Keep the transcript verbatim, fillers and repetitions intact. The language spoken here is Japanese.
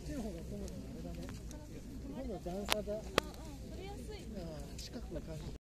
ちの方が今度あれだね。今度段差だ。 あ、うん、取りやすい。 近くを感じる。